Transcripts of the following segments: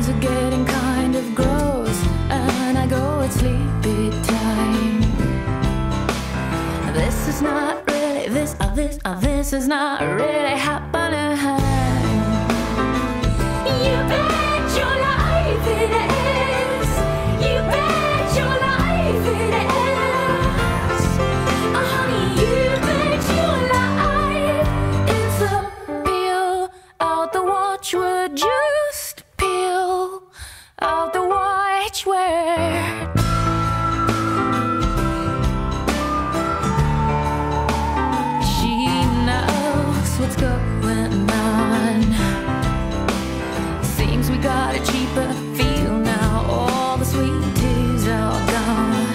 Things are getting kind of gross, and I go at sleepy time. This is not really, this is not really happening. You bet your life it is. You bet your life it is. Oh, honey, you bet your life. It's a peel out the watchword. Just peel out the watchword. She knows what's going on. Seems we got a cheaper feel now. All the sweet teas are gone.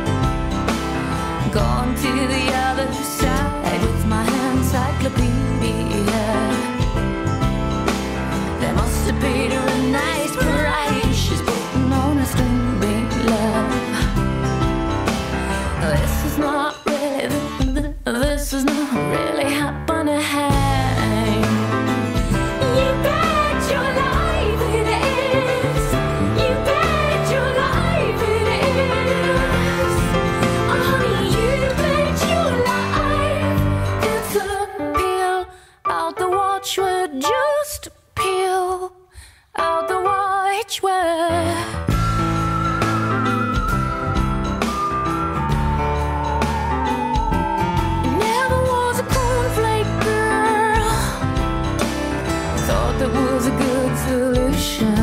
Gone to the other side with my encyclopedia. They must have paid her a nice price. She's putting on a string, big love. This is not really happening. You bet your life it is. You bet your life it is. Oh, honey, you bet your life. It's a peel out the watchword. Just peel out the watchword. Never was a cornflake girl. Thought that was a good solution.